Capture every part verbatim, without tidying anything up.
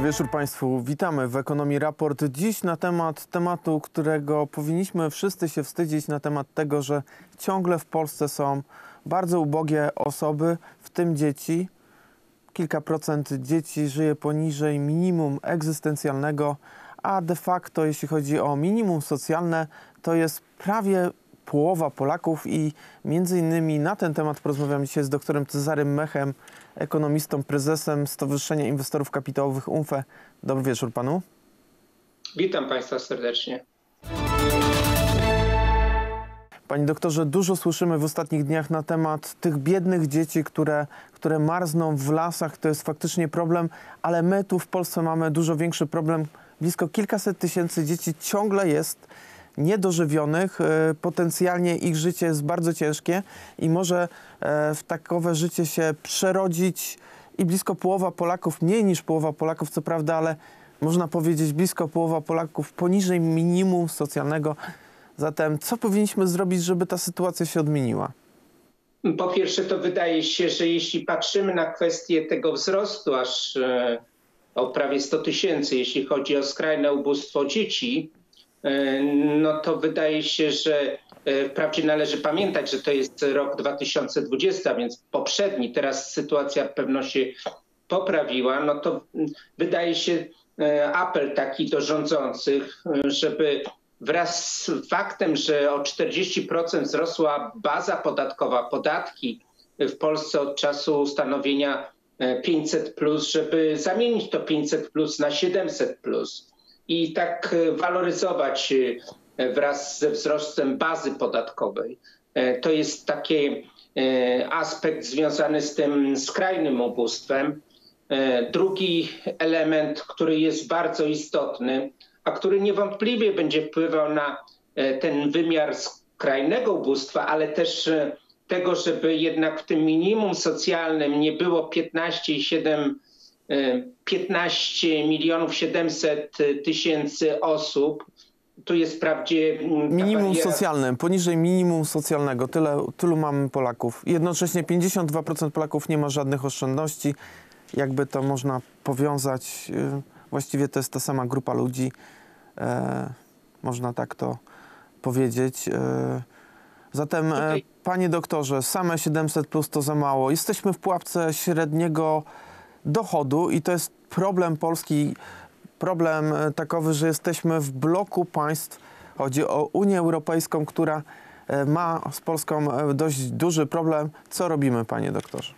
wieczór Państwu. Witamy w Ekonomii Raport. Dziś na temat tematu, którego powinniśmy wszyscy się wstydzić, na temat tego, że ciągle w Polsce są bardzo ubogie osoby, w tym dzieci. Kilka procent dzieci żyje poniżej minimum egzystencjalnego, a de facto, jeśli chodzi o minimum socjalne, to jest prawie połowa Polaków i między innymi na ten temat porozmawiam dzisiaj z doktorem Cezarym Mechem, ekonomistą, prezesem Stowarzyszenia Inwestorów Kapitałowych U N F E. Dobry wieczór panu. Witam państwa serdecznie. Panie doktorze, dużo słyszymy w ostatnich dniach na temat tych biednych dzieci, które, które marzną w lasach. To jest faktycznie problem, ale my tu w Polsce mamy dużo większy problem. Blisko kilkaset tysięcy dzieci ciągle jest niedożywionych. Potencjalnie ich życie jest bardzo ciężkie i może w takowe życie się przerodzić i blisko połowa Polaków, mniej niż połowa Polaków, co prawda, ale można powiedzieć blisko połowa Polaków poniżej minimum socjalnego. Zatem co powinniśmy zrobić, żeby ta sytuacja się odmieniła? Po pierwsze, to wydaje się, że jeśli patrzymy na kwestię tego wzrostu aż o prawie sto tysięcy, jeśli chodzi o skrajne ubóstwo dzieci, no to wydaje się, że wprawdzie należy pamiętać, że to jest rok dwa tysiące dwudziesty, a więc poprzedni, teraz sytuacja pewno się poprawiła, no to wydaje się apel taki do rządzących, żeby wraz z faktem, że o czterdzieści procent wzrosła baza podatkowa, podatki w Polsce od czasu ustanowienia pięćset plus, żeby zamienić to pięćset plus na siedemset plus i tak waloryzować wraz ze wzrostem bazy podatkowej. To jest taki aspekt związany z tym skrajnym ubóstwem. Drugi element, który jest bardzo istotny, a który niewątpliwie będzie wpływał na ten wymiar skrajnego ubóstwa, ale też tego, żeby jednak w tym minimum socjalnym nie było piętnaście milionów siedemset tysięcy osób. Tu jest wprawdzie minimum bariera... socjalne, poniżej minimum socjalnego. Tyle, tylu mamy Polaków. Jednocześnie pięćdziesiąt dwa procent Polaków nie ma żadnych oszczędności. Jakby to można powiązać, właściwie to jest ta sama grupa ludzi. E, można tak to powiedzieć. E, zatem, e, panie doktorze, same siedemset plus to za mało. Jesteśmy w pułapce średniego dochodu i to jest problem Polski, problem takowy, że jesteśmy w bloku państw. Chodzi o Unię Europejską, która ma z Polską dość duży problem. Co robimy, panie doktorze?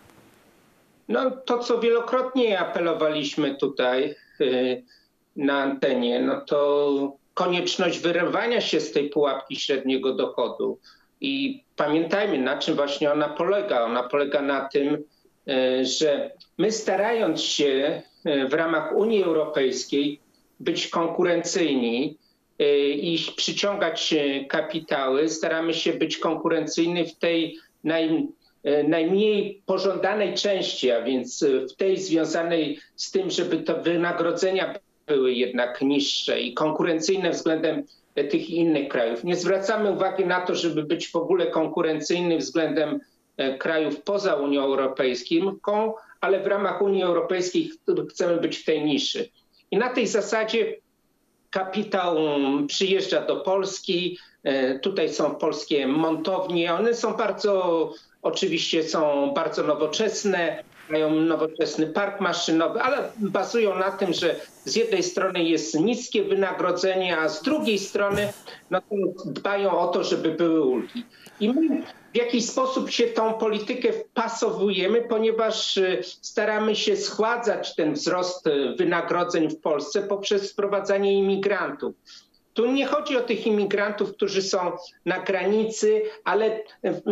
No to, co wielokrotnie apelowaliśmy tutaj yy, na antenie, no to konieczność wyrwania się z tej pułapki średniego dochodu. I pamiętajmy, na czym właśnie ona polega. Ona polega na tym, yy, że my starając się yy, w ramach Unii Europejskiej być konkurencyjni yy, i przyciągać yy, kapitały, staramy się być konkurencyjni w tej naj najmniej pożądanej części, a więc w tej związanej z tym, żeby te wynagrodzenia były jednak niższe i konkurencyjne względem tych innych krajów. Nie zwracamy uwagi na to, żeby być w ogóle konkurencyjny względem krajów poza Unią Europejską, ale w ramach Unii Europejskiej chcemy być w tej niszy. I na tej zasadzie kapitał przyjeżdża do Polski, tutaj są polskie montownie, one są bardzo Oczywiście są bardzo nowoczesne, mają nowoczesny park maszynowy, ale bazują na tym, że z jednej strony jest niskie wynagrodzenie, a z drugiej strony no, dbają o to, żeby były ulgi. I my w jakiś sposób się tą politykę wpasowujemy, ponieważ staramy się schładzać ten wzrost wynagrodzeń w Polsce poprzez wprowadzanie imigrantów. Tu nie chodzi o tych imigrantów, którzy są na granicy, ale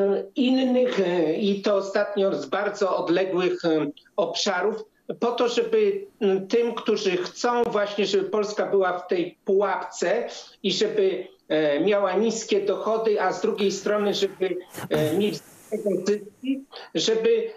innych i to ostatnio z bardzo odległych obszarów, po to, żeby tym, którzy chcą właśnie, żeby Polska była w tej pułapce i żeby miała niskie dochody, a z drugiej strony, żeby mieć zyski, żeby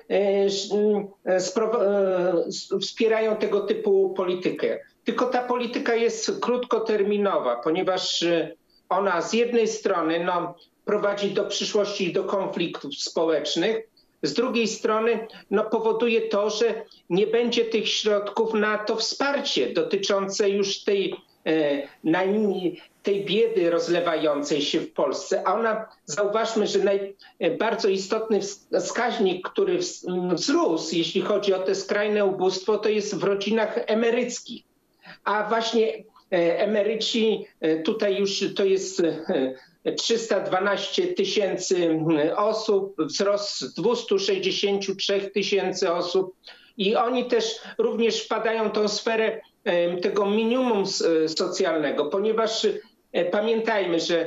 wspierają tego typu politykę. Tylko ta polityka jest krótkoterminowa, ponieważ ona z jednej strony no, prowadzi do przyszłości do konfliktów społecznych, z drugiej strony no, powoduje to, że nie będzie tych środków na to wsparcie dotyczące już tej, e, najmniej, tej biedy rozlewającej się w Polsce. A ona, zauważmy, że naj, bardzo istotny wskaźnik, który wzrósł, jeśli chodzi o te skrajne ubóstwo, to jest w rodzinach emeryckich. A właśnie emeryci, tutaj już to jest trzysta dwanaście tysięcy osób, wzrost z dwustu sześćdziesięciu trzech tysięcy osób i oni też również wpadają w tą sferę tego minimum socjalnego, ponieważ pamiętajmy, że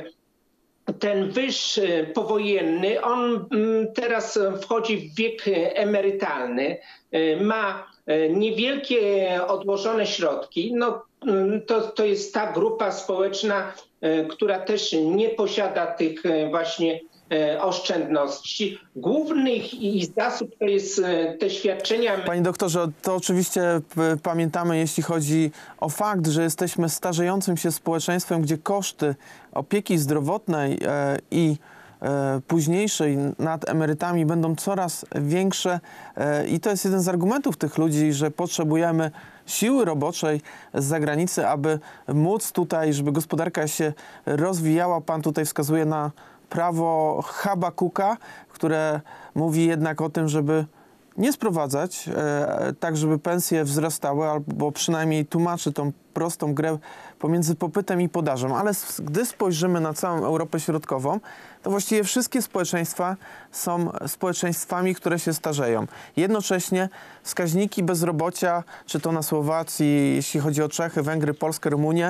ten wyż powojenny, on teraz wchodzi w wiek emerytalny, ma niewielkie odłożone środki. No, to, to jest ta grupa społeczna, która też nie posiada tych właśnie oszczędności. Głównych i zasób to jest te świadczenia. Panie doktorze, to oczywiście pamiętamy, jeśli chodzi o fakt, że jesteśmy starzejącym się społeczeństwem, gdzie koszty opieki zdrowotnej i późniejszej nad emerytami będą coraz większe i to jest jeden z argumentów tych ludzi, że potrzebujemy siły roboczej z zagranicy, aby móc tutaj, żeby gospodarka się rozwijała. Pan tutaj wskazuje na prawo Habakuka, które mówi jednak o tym, żeby nie sprowadzać, e, tak żeby pensje wzrastały, albo przynajmniej tłumaczy tą prostą grę pomiędzy popytem i podażą. Ale gdy spojrzymy na całą Europę Środkową, to właściwie wszystkie społeczeństwa są społeczeństwami, które się starzeją. Jednocześnie wskaźniki bezrobocia, czy to na Słowacji, jeśli chodzi o Czechy, Węgry, Polskę, Rumunię,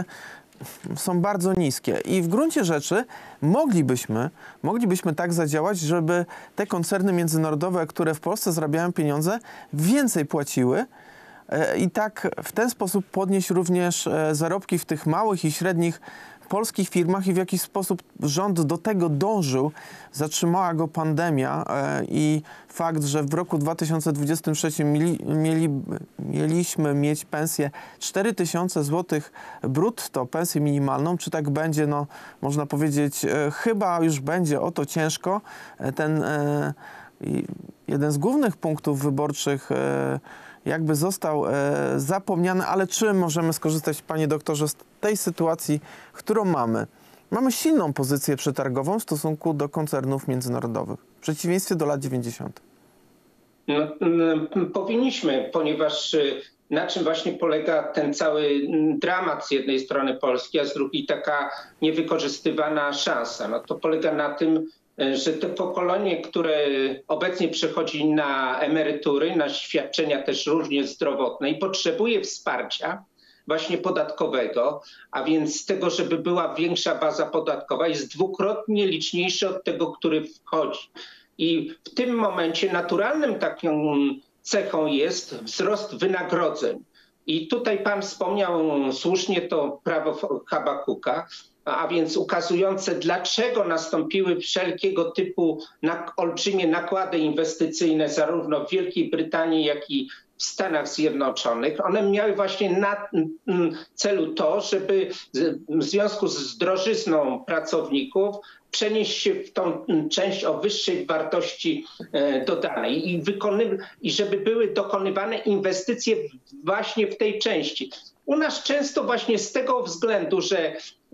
są bardzo niskie i w gruncie rzeczy moglibyśmy, moglibyśmy tak zadziałać, żeby te koncerny międzynarodowe, które w Polsce zarabiają pieniądze, więcej płaciły i tak w ten sposób podnieść również zarobki w tych małych i średnich polskich firmach i w jakiś sposób rząd do tego dążył. Zatrzymała go pandemia i fakt, że w roku dwa tysiące dwudziestym trzecim mieli, mieli, mieliśmy mieć pensję cztery tysiące złotych brutto, pensję minimalną. Czy tak będzie? No, można powiedzieć, chyba już będzie o to ciężko. Ten jeden z głównych punktów wyborczych jakby został e, zapomniany, ale czym możemy skorzystać, panie doktorze, z tej sytuacji, którą mamy? Mamy silną pozycję przetargową w stosunku do koncernów międzynarodowych, w przeciwieństwie do lat dziewięćdziesiątych. No, no, powinniśmy, ponieważ na czym właśnie polega ten cały dramat z jednej strony Polski, a z drugiej taka niewykorzystywana szansa. No, to polega na tym, że to pokolenie, które obecnie przechodzi na emerytury, na świadczenia też również zdrowotne i potrzebuje wsparcia właśnie podatkowego, a więc tego, żeby była większa baza podatkowa, jest dwukrotnie liczniejszy od tego, który wchodzi. I w tym momencie naturalnym taką cechą jest wzrost wynagrodzeń. I tutaj pan wspomniał słusznie to prawo Habakuka, a więc ukazujące, dlaczego nastąpiły wszelkiego typu na, olbrzymie nakłady inwestycyjne zarówno w Wielkiej Brytanii, jak i w Stanach Zjednoczonych. One miały właśnie na celu to, żeby w związku z drożyzną pracowników przenieść się w tą część o wyższej wartości dodanej i, wykony- i żeby były dokonywane inwestycje właśnie w tej części. U nas często właśnie z tego względu, że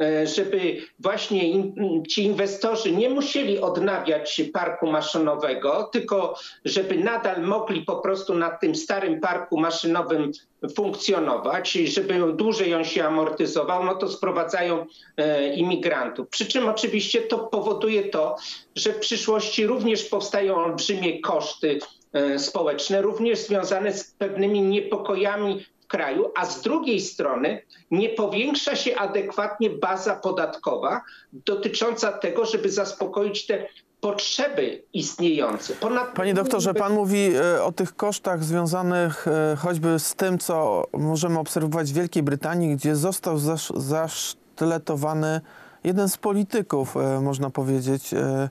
żeby właśnie ci inwestorzy nie musieli odnawiać parku maszynowego, tylko żeby nadal mogli po prostu na tym starym parku maszynowym funkcjonować i żeby dłużej on się amortyzował, no to sprowadzają imigrantów. Przy czym oczywiście to powoduje to, że w przyszłości również powstają olbrzymie koszty społeczne, również związane z pewnymi niepokojami kraju, a z drugiej strony nie powiększa się adekwatnie baza podatkowa dotycząca tego, żeby zaspokoić te potrzeby istniejące. Ponad... Panie doktorze, pan mówi o tych kosztach związanych choćby z tym, co możemy obserwować w Wielkiej Brytanii, gdzie został zasztyletowany jeden z polityków, można powiedzieć,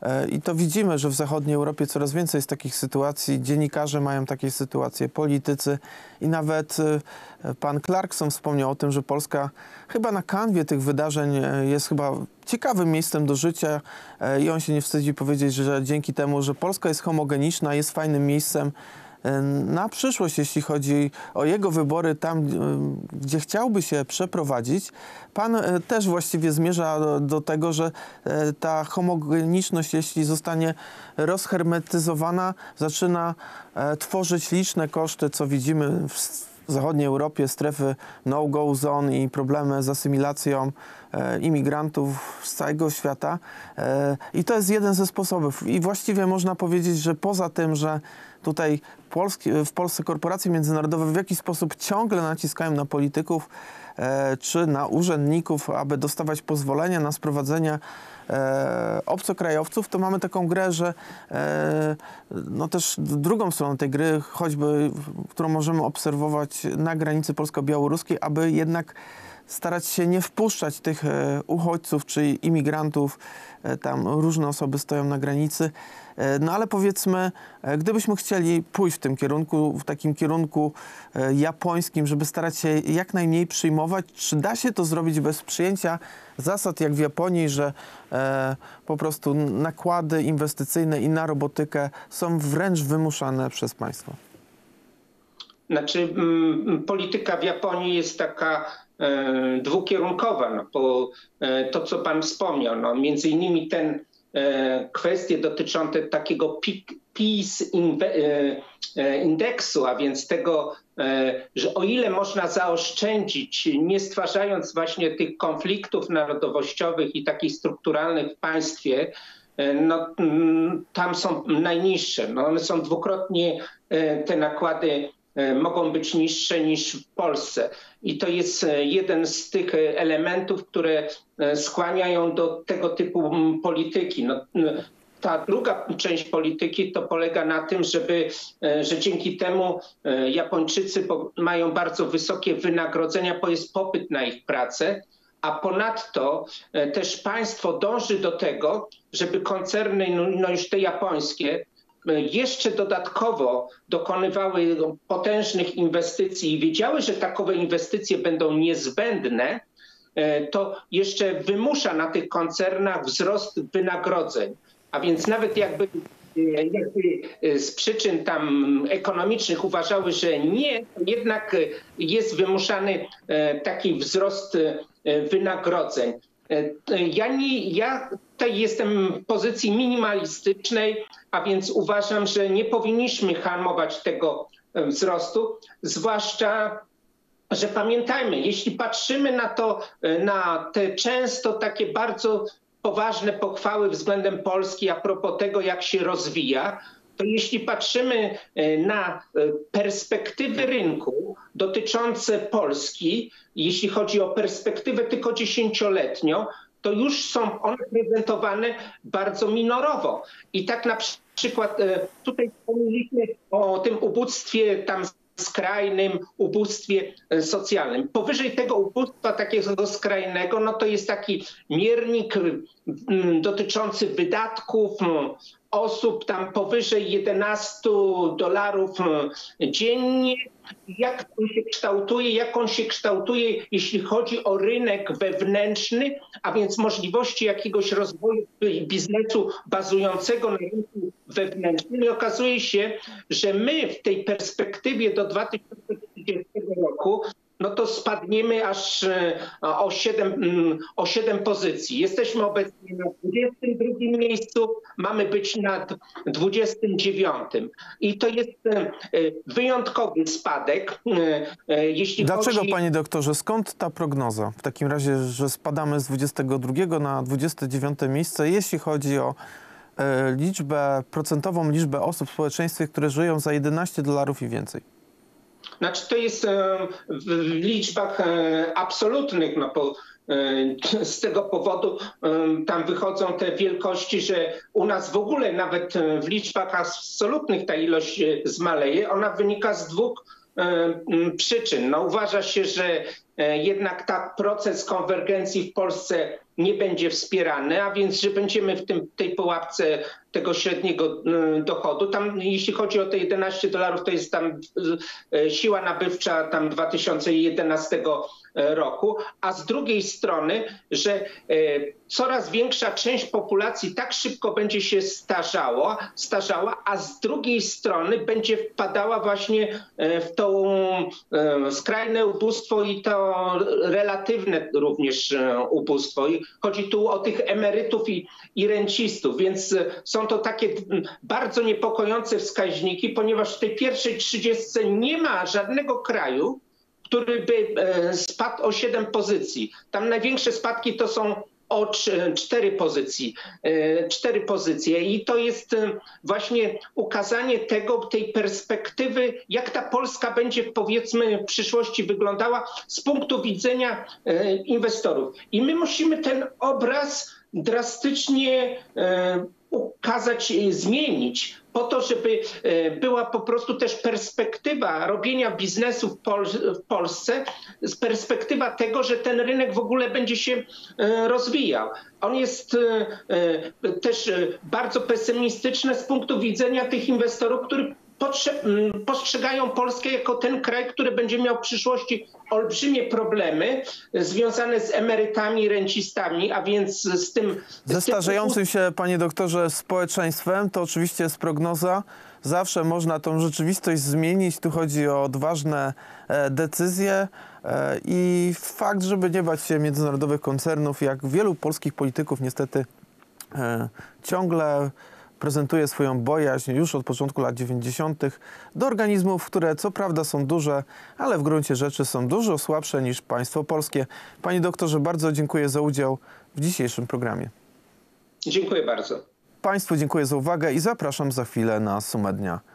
I to widzimy, że w zachodniej Europie coraz więcej jest takich sytuacji. Dziennikarze mają takie sytuacje, politycy i nawet pan Clarkson wspomniał o tym, że Polska chyba na kanwie tych wydarzeń jest chyba ciekawym miejscem do życia i on się nie wstydzi powiedzieć, że dzięki temu, że Polska jest homogeniczna, jest fajnym miejscem na przyszłość, jeśli chodzi o jego wybory tam, gdzie chciałby się przeprowadzić. Pan też właściwie zmierza do, do tego, że ta homogeniczność, jeśli zostanie rozhermetyzowana, zaczyna tworzyć liczne koszty, co widzimy w zachodniej Europie, strefy no-go zone i problemy z asymilacją e, imigrantów z całego świata. E, I to jest jeden ze sposobów. I właściwie można powiedzieć, że poza tym, że tutaj Polski, w Polsce korporacje międzynarodowe w jakiś sposób ciągle naciskają na polityków e, czy na urzędników, aby dostawać pozwolenia na sprowadzenie e, obcokrajowców, to mamy taką grę, że e, no też drugą stroną tej gry, choćby, którą możemy obserwować na granicy polsko-białoruskiej, aby jednak starać się nie wpuszczać tych e, uchodźców czy imigrantów. E, tam różne osoby stoją na granicy. E, no ale powiedzmy, e, gdybyśmy chcieli pójść w tym kierunku, w takim kierunku e, japońskim, żeby starać się jak najmniej przyjmować, czy da się to zrobić bez przyjęcia zasad jak w Japonii, że e, po prostu nakłady inwestycyjne i na robotykę są wręcz wymuszane przez państwo? Znaczy, m, polityka w Japonii jest taka e, dwukierunkowa. No, bo e, to, co pan wspomniał, no, między innymi ten e, kwestie dotyczące takiego peace inve, e, indeksu, a więc tego, e, że o ile można zaoszczędzić, nie stwarzając właśnie tych konfliktów narodowościowych i takich strukturalnych w państwie, e, no, m, tam są najniższe. No, one są dwukrotnie, e, te nakłady mogą być niższe niż w Polsce. I to jest jeden z tych elementów, które skłaniają do tego typu polityki. No, ta druga część polityki to polega na tym, żeby, że dzięki temu Japończycy mają bardzo wysokie wynagrodzenia, bo jest popyt na ich pracę, a ponadto też państwo dąży do tego, żeby koncerny, no już te japońskie, jeszcze dodatkowo dokonywały potężnych inwestycji i wiedziały, że takowe inwestycje będą niezbędne, to jeszcze wymusza na tych koncernach wzrost wynagrodzeń. A więc nawet jakby, jakby z przyczyn tam ekonomicznych uważały, że nie, to jednak jest wymuszany taki wzrost wynagrodzeń. Ja, nie, ja tutaj jestem w pozycji minimalistycznej, a więc uważam, że nie powinniśmy hamować tego wzrostu, zwłaszcza, że pamiętajmy, jeśli patrzymy na to, na te często takie bardzo poważne pochwały względem Polski a propos tego, jak się rozwija, to jeśli patrzymy na perspektywy rynku dotyczące Polski, jeśli chodzi o perspektywę tylko dziesięcioletnią, to już są one prezentowane bardzo minorowo. I tak na przykład tutaj wspomnieliśmy o tym ubóstwie tam skrajnym, ubóstwie socjalnym. Powyżej tego ubóstwa takiego skrajnego, no to jest taki miernik dotyczący wydatków osób tam powyżej jedenastu dolarów dziennie. Jak on się kształtuje, jak on się kształtuje, jeśli chodzi o rynek wewnętrzny, a więc możliwości jakiegoś rozwoju biznesu bazującego na rynku wewnętrznym. I okazuje się, że my w tej perspektywie do dwa tysiące trzydziestego roku no to spadniemy aż o siedem, o siedem pozycji. Jesteśmy obecnie na dwudziestym drugim miejscu, mamy być na dwudziestym dziewiątym. I to jest wyjątkowy spadek. Jeśli Dlaczego, chodzi... panie doktorze, skąd ta prognoza? W takim razie, że spadamy z dwudziestego drugiego na dwudzieste dziewiąte miejsce, jeśli chodzi o e, liczbę, procentową liczbę osób w społeczeństwie, które żyją za jedenaście dolarów i więcej. Znaczy to jest w liczbach absolutnych, no bo z tego powodu tam wychodzą te wielkości, że u nas w ogóle nawet w liczbach absolutnych ta ilość zmaleje. Ona wynika z dwóch przyczyn. No uważa się, że jednak tak proces konwergencji w Polsce nie będzie wspierane, a więc, że będziemy w tym, tej pułapce tego średniego dochodu. Tam, jeśli chodzi o te jedenaście dolarów, to jest tam siła nabywcza tam dwa tysiące jedenastego roku, a z drugiej strony, że coraz większa część populacji tak szybko będzie się starzała, starzała, a z drugiej strony będzie wpadała właśnie w to skrajne ubóstwo i to relatywne również ubóstwo. I chodzi tu o tych emerytów i, i rencistów, więc są to takie bardzo niepokojące wskaźniki, ponieważ w tej pierwszej trzydziestce nie ma żadnego kraju, który by spadł o siedem pozycji. Tam największe spadki to są o cztery pozycji, cztery pozycje i to jest właśnie ukazanie tego, tej perspektywy, jak ta Polska będzie powiedzmy w przyszłości wyglądała z punktu widzenia inwestorów. I my musimy ten obraz drastycznie ukazać, zmienić po to, żeby była po prostu też perspektywa robienia biznesu w, Pol w Polsce, z perspektywa tego, że ten rynek w ogóle będzie się rozwijał. On jest też bardzo pesymistyczny z punktu widzenia tych inwestorów, którzy postrzegają Polskę jako ten kraj, który będzie miał w przyszłości olbrzymie problemy związane z emerytami, rencistami, a więc z tym... Ze z tym... starzejącym się, panie doktorze, społeczeństwem, to oczywiście jest prognoza. Zawsze można tą rzeczywistość zmienić. Tu chodzi o odważne e, decyzje e, i fakt, żeby nie bać się międzynarodowych koncernów, jak wielu polskich polityków niestety e, ciągle prezentuje swoją bojaźń już od początku lat dziewięćdziesiątych do organizmów, które co prawda są duże, ale w gruncie rzeczy są dużo słabsze niż państwo polskie. Panie doktorze, bardzo dziękuję za udział w dzisiejszym programie. Dziękuję bardzo. Państwu dziękuję za uwagę i zapraszam za chwilę na Sumę Dnia.